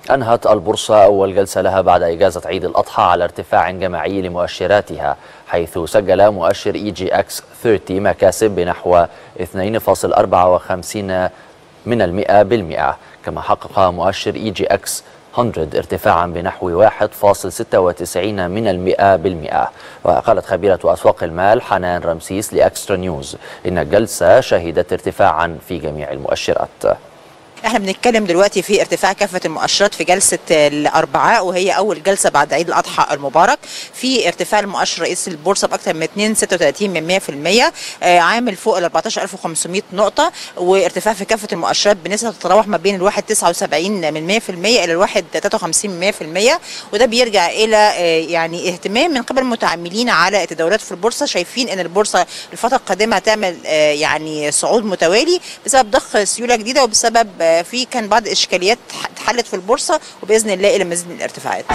أنهت البورصة أول جلسة لها بعد إجازة عيد الأضحى على ارتفاع جماعي لمؤشراتها، حيث سجل مؤشر EGX 30 مكاسب بنحو 2.54%، كما حقق مؤشر EGX 100 ارتفاعا بنحو 1.96%. وقالت خبيرة أسواق المال حنان رمسيس لأكسترا نيوز إن الجلسة شهدت ارتفاعا في جميع المؤشرات. احنا بنتكلم دلوقتي في ارتفاع كافة المؤشرات في جلسة الأربعاء، وهي أول جلسة بعد عيد الأضحى المبارك. في ارتفاع المؤشر رئيس البورصة بأكثر من 2.36%، عامل فوق ال 14500 نقطة، وارتفاع في كافة المؤشرات بنسبة تتراوح ما بين ال 1.79% إلى ال 1.53%، وده بيرجع إلى يعني اهتمام من قبل المتعاملين على التداولات في البورصة. شايفين إن البورصة الفترة القادمة هتعمل يعني صعود متوالي بسبب ضخ سيولة جديدة، وبسبب في كان بعض الاشكاليات اتحلت في البورصه، وباذن الله الى مزيد من الارتفاعات.